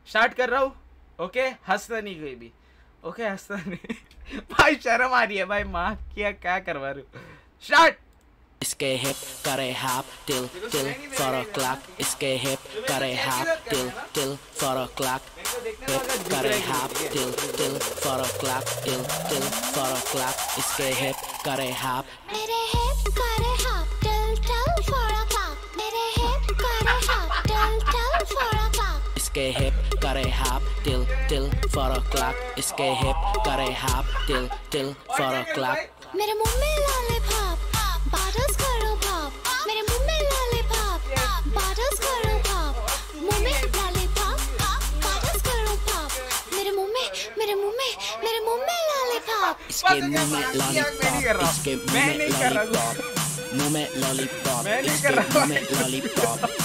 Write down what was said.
Start कर रहा हूँ। ओके हंसता नहीं कोई भी। ओके हंसता नहीं भाई शर्म आ रही है भाई, माँ क्या करवा रही हूँ। स्टार्ट। इसके हिप करे हाप टिल टिल 4 o'clock, इसके हिप करे hop till till 4 o'clock, hip करे hop till till 4 o'clock, till till 4 o'clock, इसके हिप करे हाप, मेरे हिप करे हाप टिल टिल 4 o'clock, मेरे हिप करे हाप टिल टिल 4 o'clock, इसके हिप करे हाप टिल टिल 4 o'clock, इसके हिप करे हाप टिल टिल 4 o'clock, मेरे मुंह में लॉलीपॉप बाटल्स करो पॉप, मेरे मुंह में लॉलीपॉप बाटल्स करो पॉप, मुंह में लॉलीपॉप बाटल्स करो पॉप, मेरे मुंह में लॉलीपॉप, इसके मुंह में लॉलीपॉप, इसके मुंह में लॉलीपॉप, मुंह में लॉलीपॉप, इसके मुंह में लॉलीपॉप,